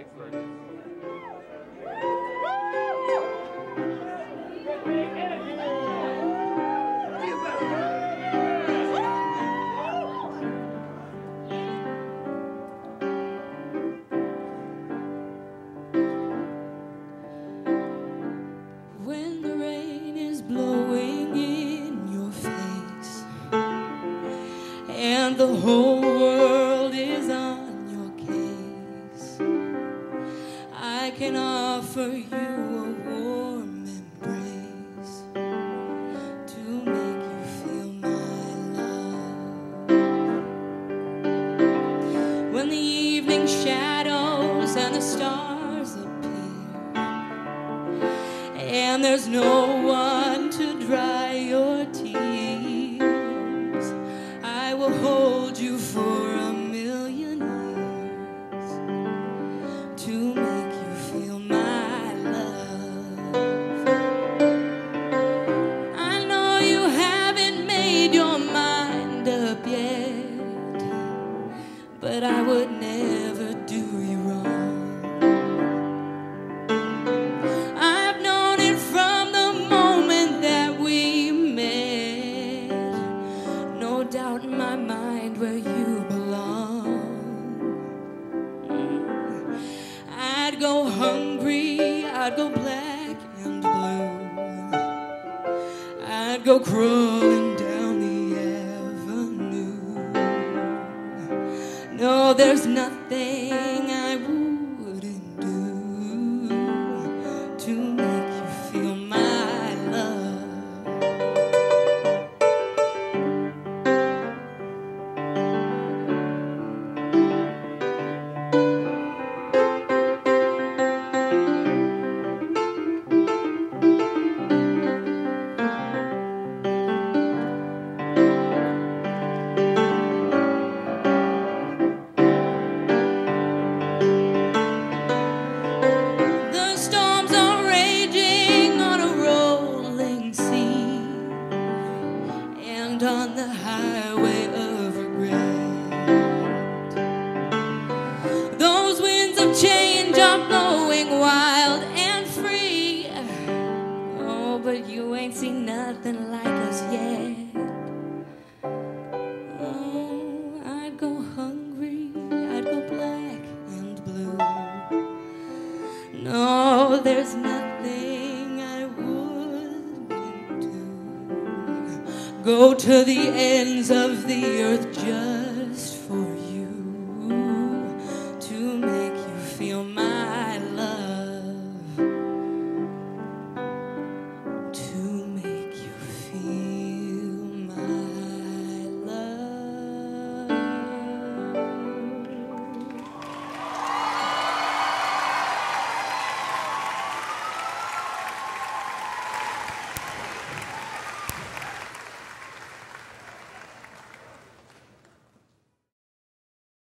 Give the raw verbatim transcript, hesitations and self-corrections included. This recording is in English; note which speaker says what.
Speaker 1: When the rain is blowing in your face and the whole world is on your case, I can offer you a warm embrace to make you feel my love. When the evening shadows and the stars appear and there's no one to dry your tears, I will hold you for a million years to make you feel my love. I know you haven't made your mind up yet, but I would never do you wrong. I've known it from the moment that we met. No doubt in my mind where you belong. I'd go hungry, I'd go black and blue, I'd go crawling down the avenue. No, there's nothing I wouldn't do to make you feel my love. The storms are raging on a rolling sea and on the highway of regret. Those winds of change are blowing wild and free. Oh, but you ain't seen nothing like us yet. Oh, I'd go hungry, I'd go black and blue. No, there's nothing I wouldn't do. Go to the ends of the earth just for you.